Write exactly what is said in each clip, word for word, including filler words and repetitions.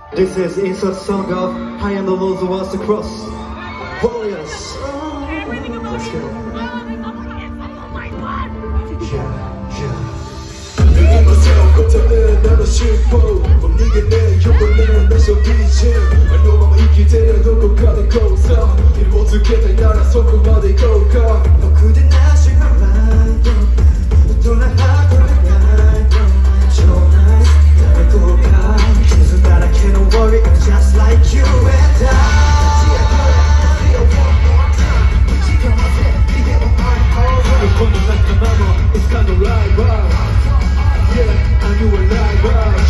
This is insert song of High and the Lows of us across Warriors. Let's go. 네가 세웠거든 나도 싶어 네가 내 영혼에 내셔 비친 I know 맘 있기 때려놓고 가는 고사 이를 어떻게 다 나라 손고 어디 고가 너 그대 나 실망만 돌아하고 날 so nice 나를 고가 계속 나라 can't worry I'm just like you and I It's kind of right, right. Yeah, I knew a lie, right.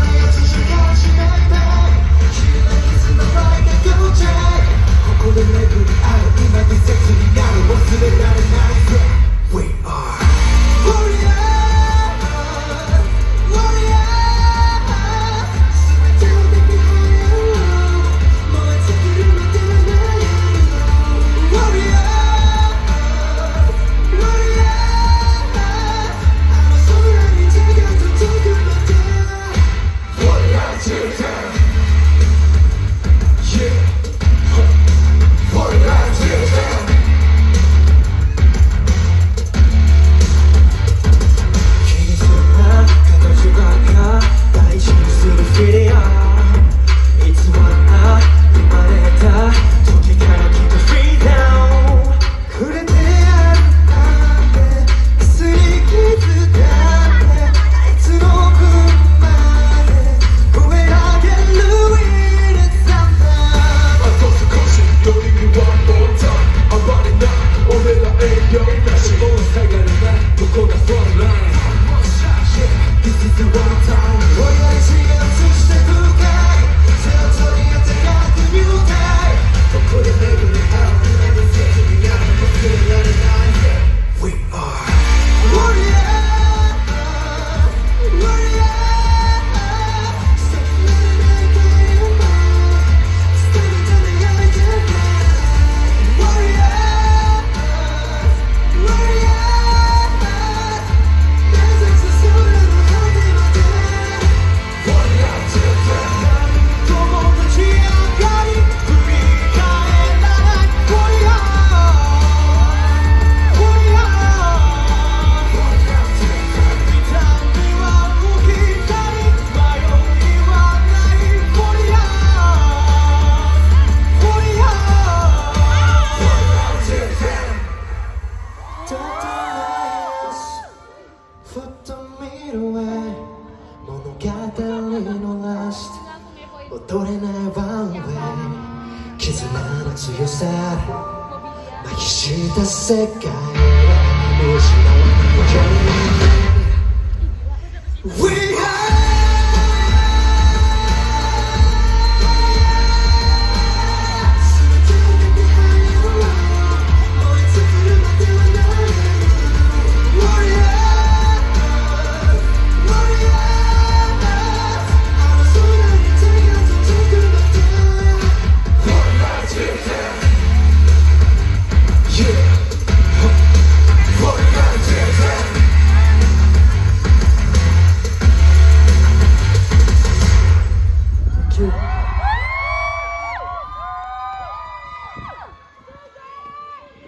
We are warriors, warriors. 絆の強さまひした世界